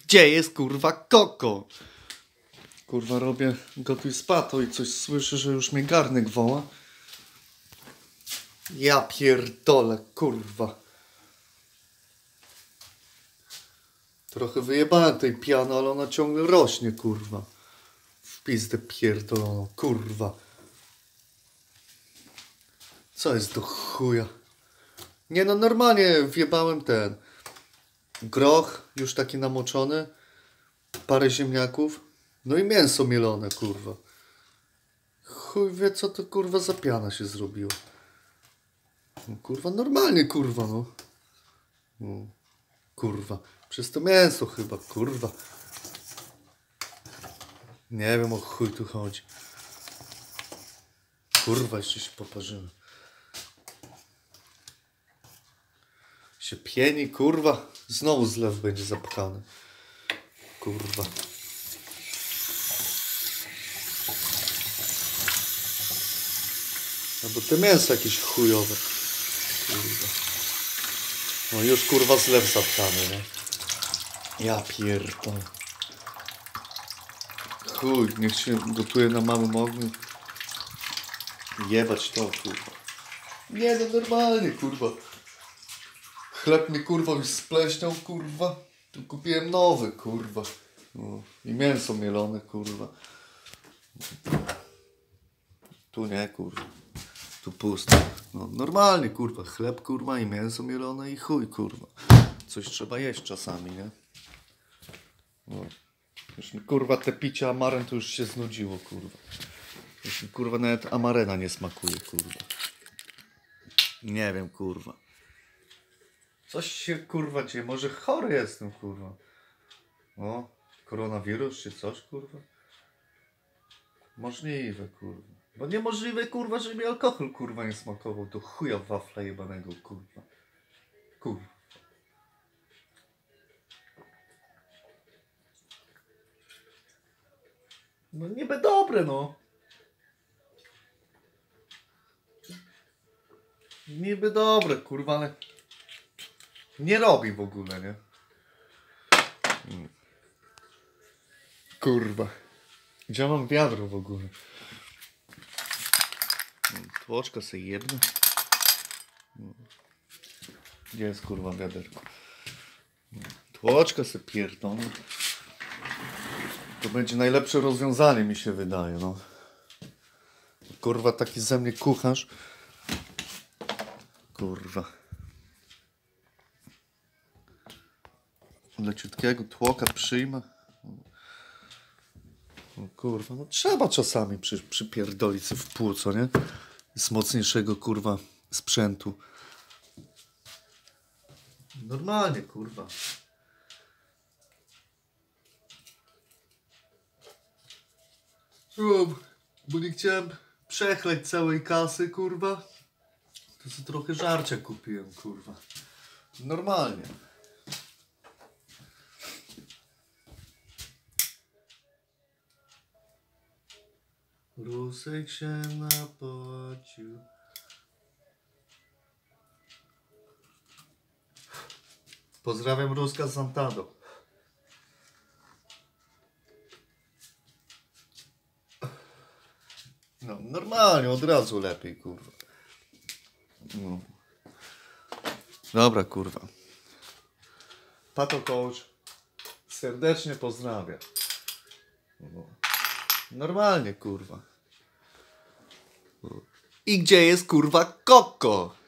Gdzie jest kurwa Koko? Kurwa robię gotuj spato i coś słyszę, że już mnie garnek woła. Ja pierdolę, kurwa. Trochę wyjebałem tej piany, ale ona ciągle rośnie, kurwa. W pizdę pierdoloną, kurwa. Co jest do chuja? Nie no, normalnie wjebałem ten groch, już taki namoczony, parę ziemniaków, no i mięso mielone, kurwa. Chuj wie, co to kurwa za piana się zrobiło. No, kurwa, normalnie, kurwa, no. No. Kurwa, przez to mięso chyba, kurwa. Nie wiem, o chuj tu chodzi. Kurwa, jeszcze się poparzymy. Się pieni, kurwa. Znowu zlew będzie zapchany. Kurwa. Albo te mięso jakieś chujowe. Kurwa. No już kurwa zlew zapchany, nie? Ja pierdolę. Chuj, niech się gotuje na małym ogniu. Jebać to, kurwa. Nie no, normalnie, kurwa. Chleb mi kurwa już spleśniał, kurwa. Tu kupiłem nowy, kurwa. No. I mięso mielone, kurwa. Tu nie, kurwa. Tu pusto. No, normalnie, kurwa. Chleb, kurwa, i mięso mielone i chuj, kurwa. Coś trzeba jeść czasami, nie? No. Już mi, kurwa, te picie amaren to już się znudziło, kurwa. Już mi, kurwa, nawet amarena nie smakuje, kurwa. Nie wiem, kurwa. Coś się, kurwa, dzieje. Może chory jestem, kurwa. O, koronawirus czy coś, kurwa? Możliwe, kurwa. Bo niemożliwe, kurwa, żeby mi alkohol, kurwa, nie smakował. Do chuja wafla jebanego, kurwa. Kurwa. No niby dobre, no. Niby dobre, kurwa, ale nie robi w ogóle, nie? Kurwa. Gdzie mam wiadro w ogóle? Tłoczka sobie jedno. Gdzie jest kurwa wiaderko? Tłoczka sobie pierdolę. To będzie najlepsze rozwiązanie, mi się wydaje, no. Kurwa, taki ze mnie kucharz. Kurwa. Leciutkiego tłoka przyjmę. No, kurwa, no trzeba czasami przypierdolić sobie w płuco, nie? Z mocniejszego, kurwa, sprzętu. Normalnie, kurwa. Bo nie chciałem przechlać całej kasy, kurwa. To sobie trochę żarcia kupiłem, kurwa. Normalnie. Rusek się napocił. Pozdrawiam Ruska z Santado. No, normalnie, od razu lepiej, kurwa. No. Dobra, kurwa. Pato Coach serdecznie pozdrawia. No. Normalnie, kurwa. I gdzie jest, kurwa, Koko?